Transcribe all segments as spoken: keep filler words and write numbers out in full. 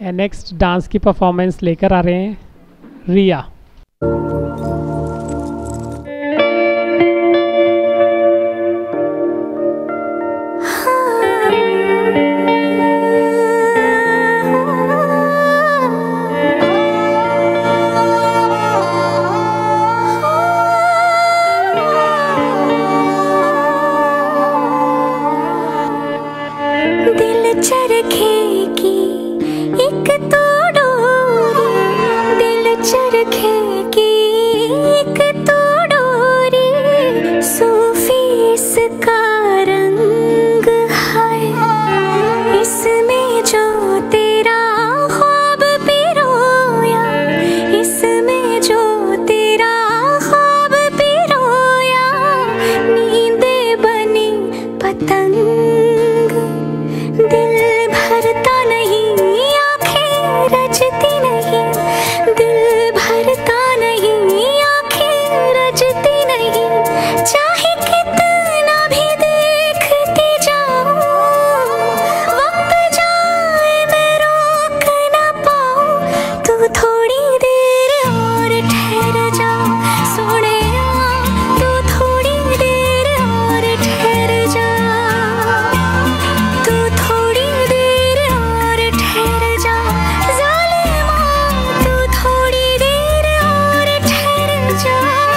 Next dance की performance लेकर आ रहे हैं रिया। दिल चरखे की एक तो डोरी, दिल चरखे की एक तो डोरी, सूफी इसका रंग है, इसमें जो तेरा ख्वाब पिरोया, इसमें जो तेरा ख्वाब पिरोया, नींदे बनी पतंग, दिल भरता नहीं आँखें रचती नहीं, दिल भरता नहीं आँखें रचती नहीं, चाहे कितना भी देखती जाऊं, वक्त जाए मैं रोक ना पाऊं, तू थोड़ी देर और ठहर जा सोनिया, तू थोड़ी देर और ठहर जा, तू थोड़ी देर और ठहर जा ज़ालिमा, तू थोड़ी देर और ठहर जा।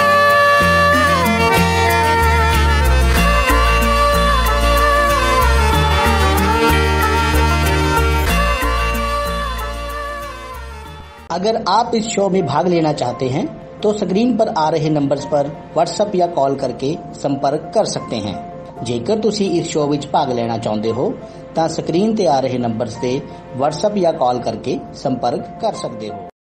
अगर आप इस शो में भाग लेना चाहते हैं तो स्क्रीन पर आ रहे नंबर्स पर व्हाट्सएप या कॉल करके संपर्क कर सकते हैं। ਜੇਕਰ ਤੁਸੀਂ ਇਸ ਸ਼ੋਅ ਵਿੱਚ ਭਾਗ ਲੈਣਾ ਚਾਹੁੰਦੇ ਹੋ ਤਾਂ ਸਕਰੀਨ ਤੇ ਆ ਰਹੇ ਨੰਬਰਸ ਤੇ WhatsApp ਜਾਂ ਕਾਲ ਕਰਕੇ ਸੰਪਰਕ ਕਰ ਸਕਦੇ ਹੋ।